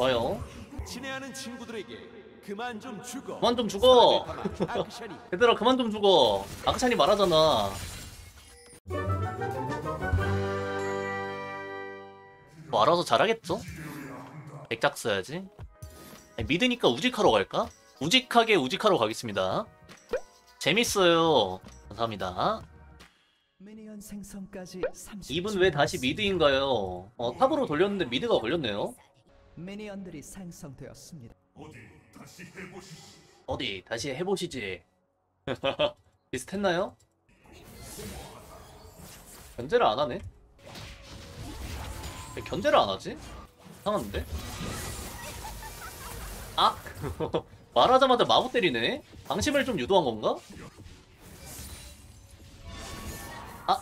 좋아요. 친애하는 친구들에게 그만 좀 죽어. 그만 좀 죽어. 아크션이 얘들아 그만 좀 죽어. 아크샨이 말하잖아. 뭐 알아서 잘하겠죠? 백작 써야지. 아니, 믿으니까 우직하러 갈까? 우직하게 우직하러 가겠습니다. 재밌어요. 감사합니다. 미니언 생성까지 30초. 이분 왜 다시 미드인가요? 탑으로 돌렸는데 미드가 걸렸네요. 미니언들이 생성되었습니다. 어디 다시 해보시지. 비슷했나요? 견제를 안 하네. 왜 견제를 안 하지? 이상한데? 아! 말하자마자 마구 때리네? 방심을 좀 유도한 건가? 아!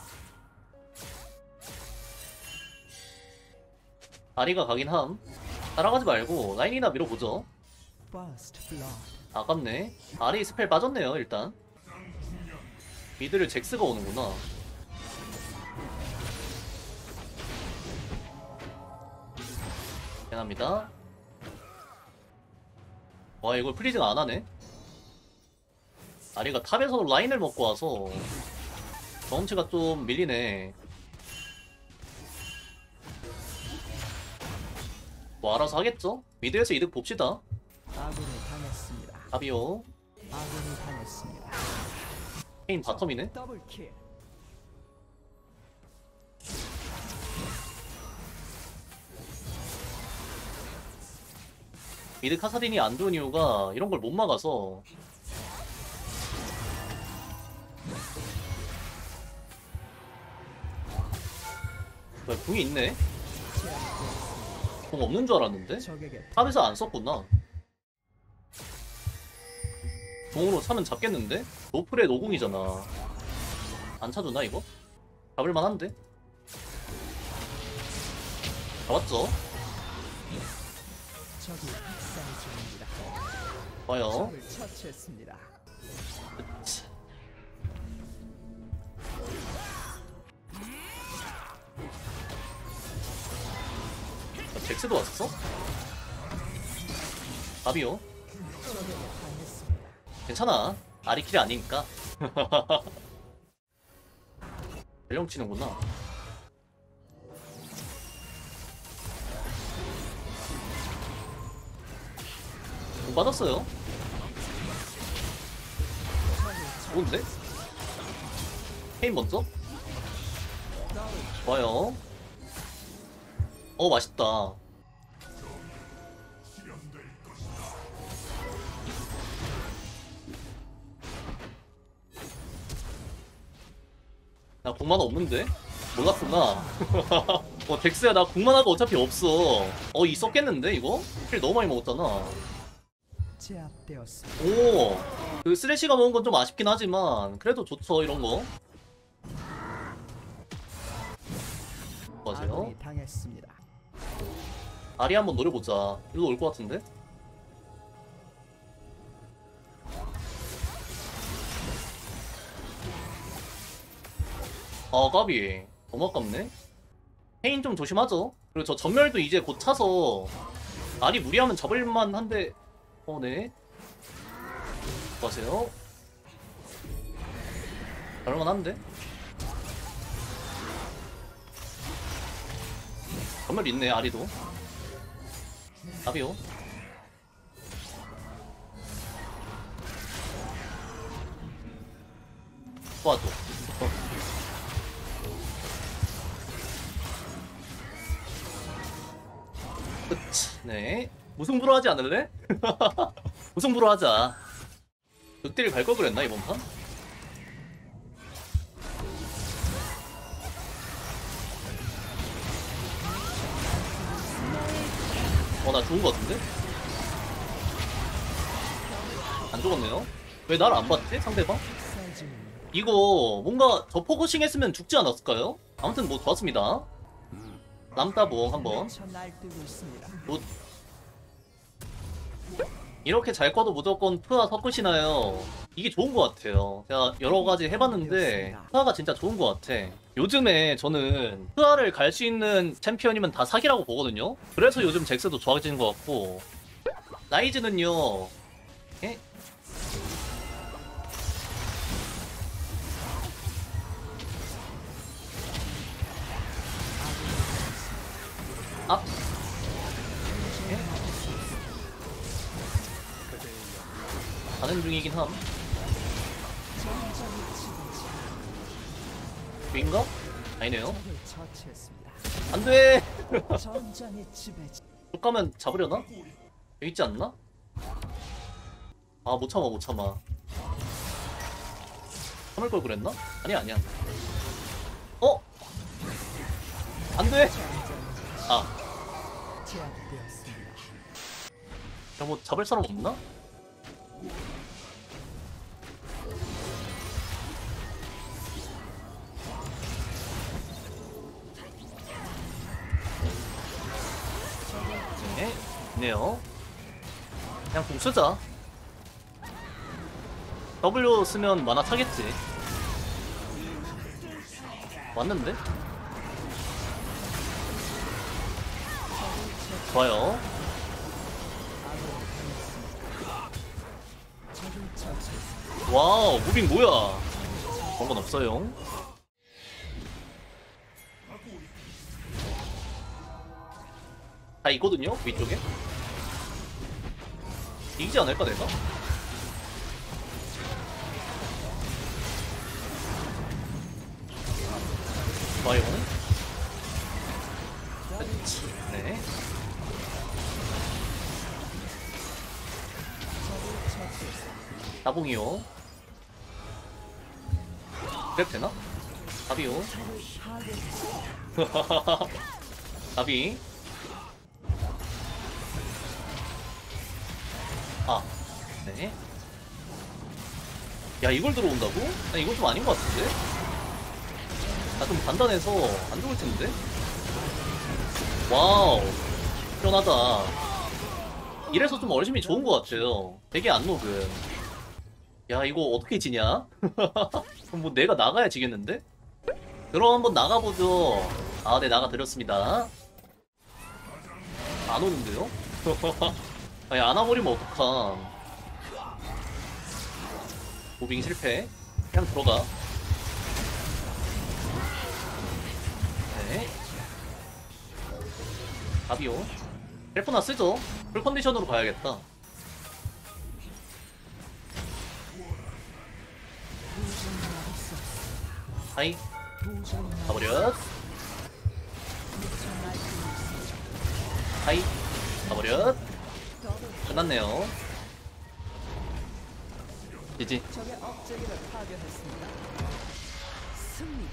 아리가 가긴 함. 따라가지 말고 라인이나 밀어보죠. First blood. 아깝네. 아리 스펠 빠졌네요 일단. 미드를 잭스가 오는구나. 미안합니다. 와 이걸 프리즈가 안하네. 아리가 탑에서 라인을 먹고 와서 경험치가 좀 밀리네. 뭐 알아서 하겠죠? 미드에서 이득 봅시다. 아군이 당했습니다. 답이요. 아군이 당했습니다. 케인 바텀이네. 더블킬. 미드 카사딘이 안 좋은 이유가 이런 걸 못 막아서. 왜 궁이 있네? 궁 없는 줄 알았는데? 적에게 탑에서 안 썼구나. 궁으로 차면 잡겠는데? 노플의 노궁이잖아. 안 차주나 이거? 잡을만한데? 잡았죠? 적이 학살 중입니다. 좋아요. 적을 처치했습니다. 으치. 잭스도 왔어? 밥이요? 적에게 당했습니다. 괜찮아. 아리킬이 아니니까. 전령 치는구나. 공 받았어요. 좋은데? 케인 먼저? 좋아요. 맛있다. 나 공만화 없는데? 몰랐구나. 덱스야 나 공만화가 어차피 없어. 있었겠는데 이거? 킬 너무 많이 먹었잖아. 제압되었습니다. 오! 그 쓰레쉬가 먹은 건 좀 아쉽긴 하지만 그래도 좋죠 이런거. 맞아요. 아군이 당했습니다. 아리 한번 노려보자. 일로 올 것 같은데? 아 까비. 너무 아깝네. 페인 좀 조심하죠. 그리고 저 전멸도 이제 곧 차서 아리 무리하면 잡을만 한데. 네. 수고하세요. 잘만한데? 전멸 있네 아리도. 답이요. 도와줘. 그치. 네. 무승부로 하지 않을래? 무승부로 하자. 늑대를 갈 걸 그랬나 이번 판? 나 죽은 거 같은데? 안 죽었네요. 왜 날 안 봤지? 상대방? 학살 중입니다. 이거 뭔가 저 포커싱 했으면 죽지 않았을까요? 아무튼 뭐 좋았습니다. 람따봉 한번. 미쳐 날뛰고 있습니다. 뭐 이렇게 잘 꺼도 무조건 푸아 섞으시나요? 이게 좋은 것 같아요. 제가 여러 가지 해봤는데 푸아가 진짜 좋은 것 같아. 요즘에 저는 푸아를 갈 수 있는 챔피언이면 다 사기라고 보거든요. 그래서 요즘 잭스도 좋아지는 것 같고 라이즈는요. 에? 아? 가는 중이긴 함. 인가? 아니네요. 적을 처치했습니다. 안돼. 전장의 지배자. 못 가면 잡으려나? 여기 있지 않나? 아 못 참아 못 참아. 참을 걸 그랬나? 아니야 아니야. 어? 안돼. 아, 제압되었습니다. 야, 뭐 잡을 사람 없나? 네, 있네요. 그냥 공 쓰자. W 쓰면 만화 차겠지. 왔는데? 좋아요. 적을 처치했습니다. 와우, 무빙 뭐야? 그런 건 없어요. 다 있거든요, 위쪽에. 이기지 않을까, 내가? 좋아요. 네. 적을 처치했습니다. 나봉이요. 그래도 되나? 답이요. 답이. 아, 네. 야, 이걸 들어온다고? 나 이건 좀 아닌 것 같은데? 나 좀 단단해서 안 좋을 텐데? 와우. 시원하다. 이래서 좀 얼심이 좋은 것 같아요. 되게 안 녹음. 야, 이거 어떻게 지냐? 그럼 뭐 내가 나가야 지겠는데? 그럼 한번 나가보죠. 아, 네, 나가드렸습니다. 안 오는데요? 아니, 안 와버리면 어떡함. 무빙 실패. 그냥 들어가. 네. 답이요. 헬프나 쓰죠. 풀 컨디션으로 가야겠다. 하이. 가버렸. 하이. 가버렸. 끝났네요. 지지. 적의 억제기를 파괴했습니다. 승리.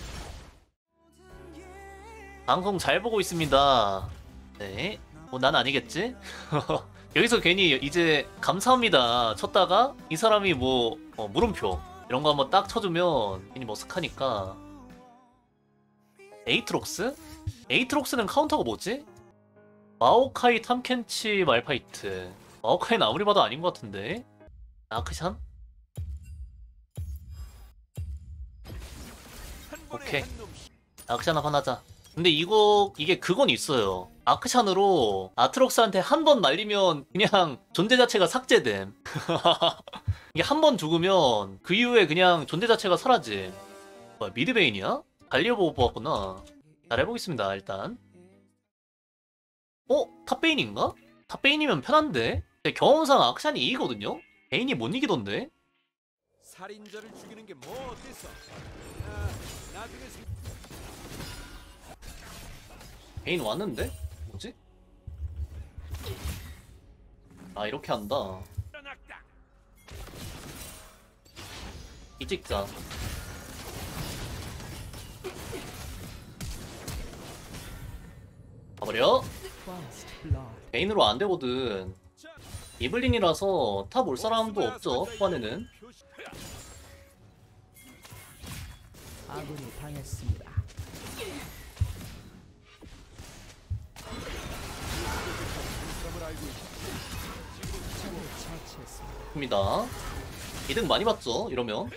방송 잘 보고 있습니다. 네. 뭐 난 아니겠지? 여기서 괜히 이제 감사합니다 쳤다가 이 사람이 뭐 물음표 이런 거 한번 딱 쳐주면 괜히 머쓱하니까. 에이트록스? 에이트록스는 카운터가 뭐지? 마오카이 탐켄치 말파이트. 마오카이는 아무리 봐도 아닌 것 같은데. 아크샨? 오케이. 아크샨 한번 하자. 근데 이게 그건 있어요. 아크샨으로 아트록스한테 한 번 말리면 그냥 존재 자체가 삭제됨. 이게 한 번 죽으면 그 이후에 그냥 존재 자체가 사라짐. 뭐야, 미드베인이야? 갈리오 보고 뽑았구나. 잘 해보겠습니다, 일단. 탑베인인가? 탑베인이면 편한데? 근데 경험상 아크샨이 이기거든요? 베인이 못 이기던데? 살인자를 죽이는 게 뭐 어땠어? 아, 나중에 베인 왔는데? 뭐지? 아, 이렇게 한다. 일어났다. 이 찍자. 가버려. First blood. 베인으로 안 되거든. 이블린이라서 탑 올 사람도 없죠, 후반에는. 아군이 당했습니다. 적을 처치했습니다. 입니다. 이득 많이 봤죠 이러면.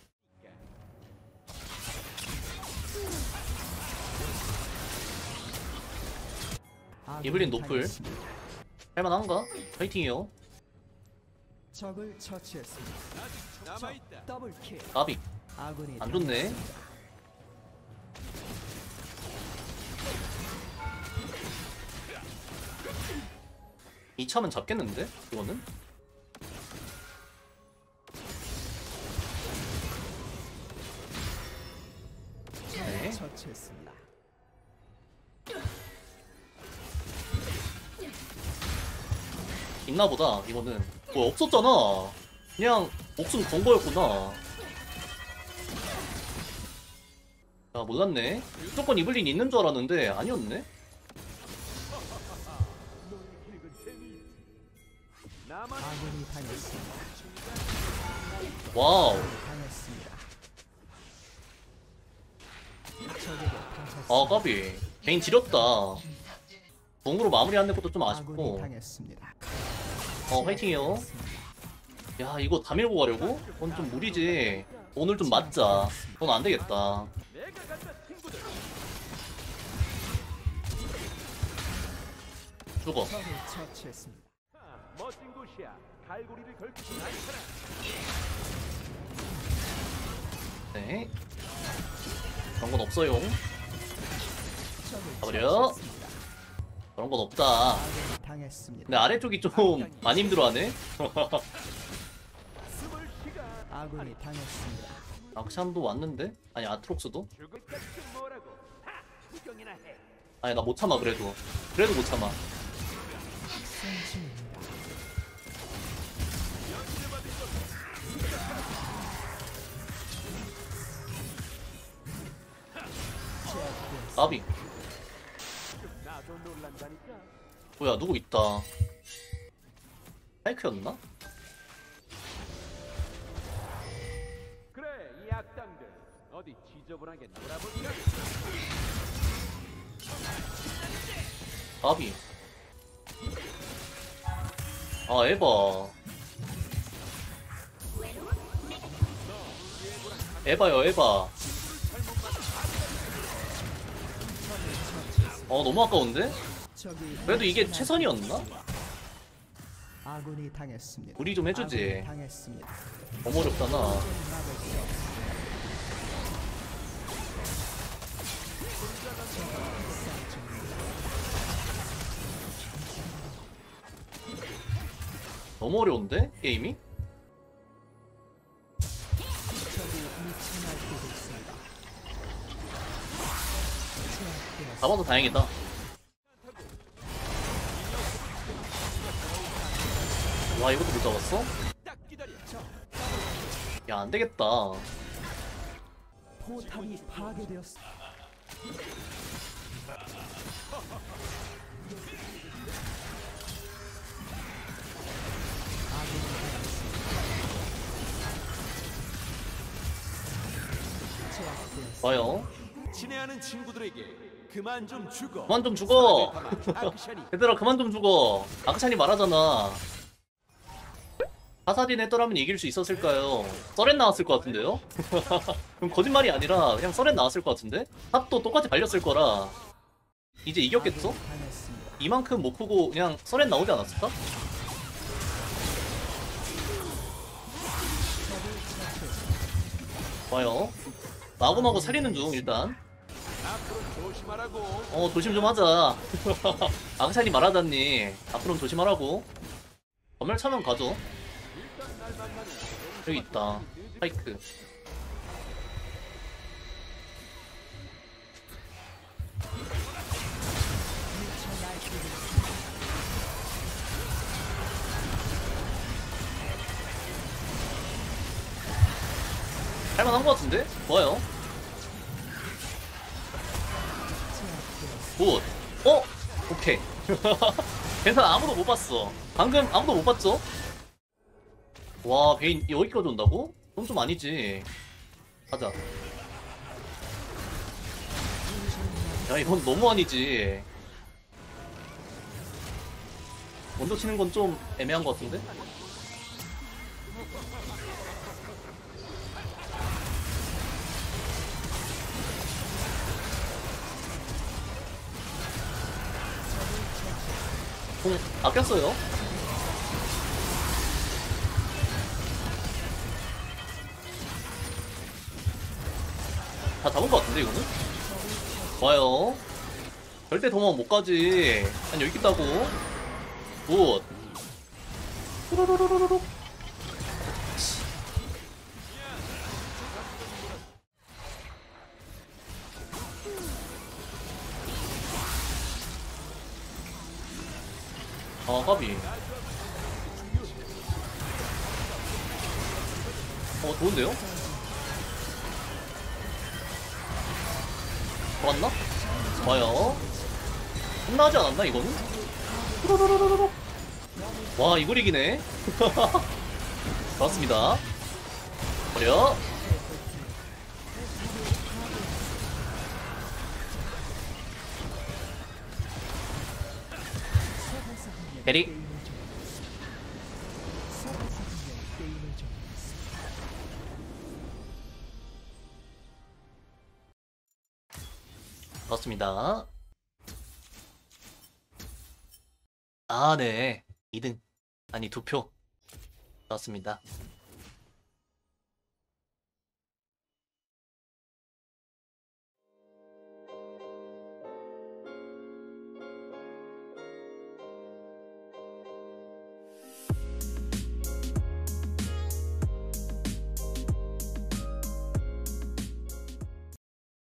아군이 이블린 노플. 당했습니다. 할만한가? 파이팅이요. 적을 처치했습니다. 남아있다. 더블킬. 까비. 아군이 안 좋네. 당했습니다. 이 차면 잡겠는데 이거는? 네. 처치했습니다. 있나보다 이거는. 뭐 없었잖아. 그냥 목숨 건 거였구나. 야 몰랐네. 무조건 이블린 있는 줄 알았는데 아니었네. 아군이 당했습니다. 와우. 당했습니다. 적에게 당했습니다. 아 까비. 개인 지렸다. 공으로 마무리하는 것도 좀 아군이 아쉽고. 당했습니다. 화이팅이요. 야 이거 다 밀고 가려고? 그건 좀 무리지. 오늘 좀 맞자. 그건 안 되겠다. 내가 간다 친구들. 죽어. 적을 처치했습니다. 멋진 곳이야. 갈고리를 걸치진 않잖아. 네. 그런 건 없어요. 적을 가버려. 처치했습니다. 그런 건 없다. 아군이 당했습니다. 근데 아래쪽이 좀 많이 힘들어하네. 숨을 시간. 아군이 당했습니다. 악샨도 왔는데? 아니 아트록스도? 죽을 것좀 뭐라고. 하! 구경이나 해. 아니 나 못 참아 그래도. 그래도 못 참아. 승진입니다. 제압되었습니다. 까비. 나도 놀란다니까. 뭐야 누구 있다. 파이크였나? 그래 이 악당들 어디 지저분하게 놀아볼까? 까비. 아 에바. 에바요 에바. 너무 아까운데? 적이 그래도 이게 최선이었나? 아군이 당했습니다. 우리 좀 해주지. 아군이 당했습니다. 너무 어렵잖아. 막을 수 없습니다. 너무 어려운데? 게임이? 적이 미쳐 날뛰고 있습니다. 제압되었습니다. 잡아서 다행이다. 와 이것도 못 잡았어? 딱 기다려. 야 안되겠다. 포탑이 파괴되었습니다. 아군이 당했습니다. 제압되었습니다. 봐요. 친애하는 친구들에게 그만 좀 죽어. 그만 좀 죽어. 악션이 얘들아 그만 좀 죽어. 아크찬이 말하잖아. 사사딘 했더라면 이길 수 있었을까요? 서렌 나왔을 것 같은데요? 그럼 거짓말이 아니라 그냥 서렌 나왔을 것 같은데? 탑도 똑같이 발렸을 거라 이제 이겼겠죠? 아군이 당했습니다. 이만큼 못 크고 그냥 서렌 나오지 않았을까? 봐요. 마구마구 살리는 중 일단. 앞으로 조심하라고. 조심 좀 하자. 아크찬이 말하잖니. 앞으로는 조심하라고. 전멸 차면 가죠. 일단 날 만나는 여기 있다. 파이크. 미쳐 날뛰고 있습니다. 할만한 것 같은데? 좋아요. 제압되었습니다. 굿. 오케이. 괜찮아. 아무도 못 봤어. 방금 아무도 못 봤죠? 와, 베인 여기까지 온다고? 그건 좀 아니지. 가자. 야, 이건 너무 아니지. 먼저 치는 건 좀 애매한 것 같은데? 공 아꼈어요. 다 잡은 것 같은데 이거는? 좋아요. 절대 도망 못 가지. 난 여기 있다고. 굿. 뚜루루루루루. 아, 까비. 좋은데요? 맞나? 좋아요. 끝나지 않았나, 이거는? 뚜루루루루루. 와, 이걸 이기네. 좋았습니다. 버려. 베리. 게임을 정했습니다. 좋습니다. 아, 네. 2등. 아니, 2표. 좋습니다.